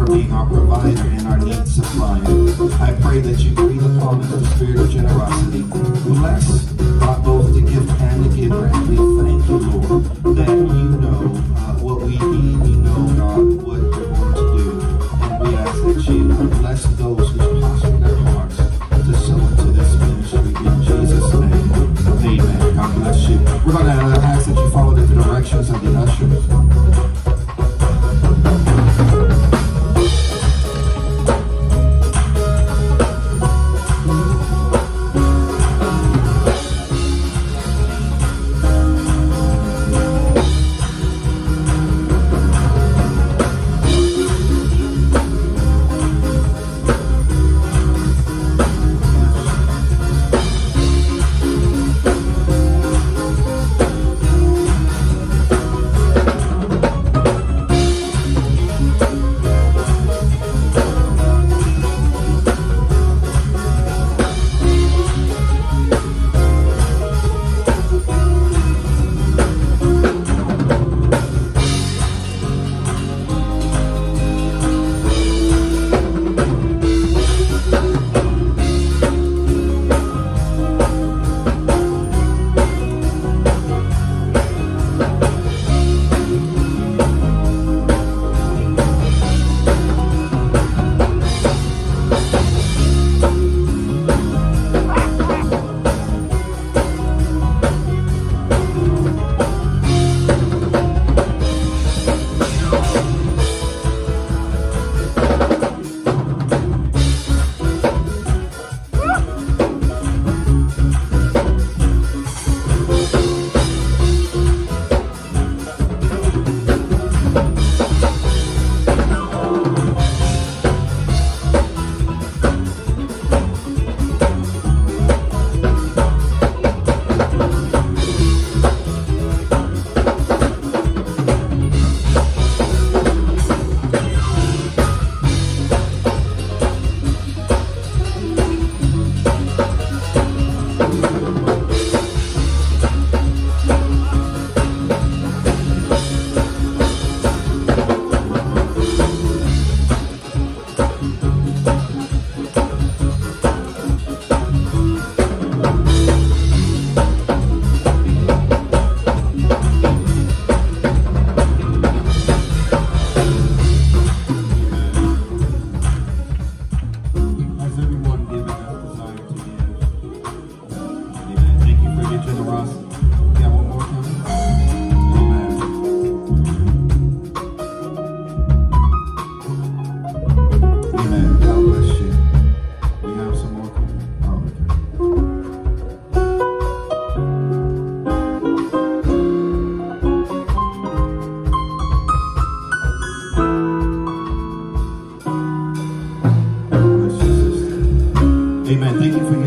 for being our provider and our need supplier. I pray that you breathe upon us the spirit of generosity. Bless God both the gift and the giver. And we thank you, Lord, that you know what we need. You know, God, what you're going to do. And we ask that you bless those who posture their hearts to sow into this ministry in Jesus' name. Amen. God bless you. We're going to ask that you follow the directions of the ushers. Amen. Thank you for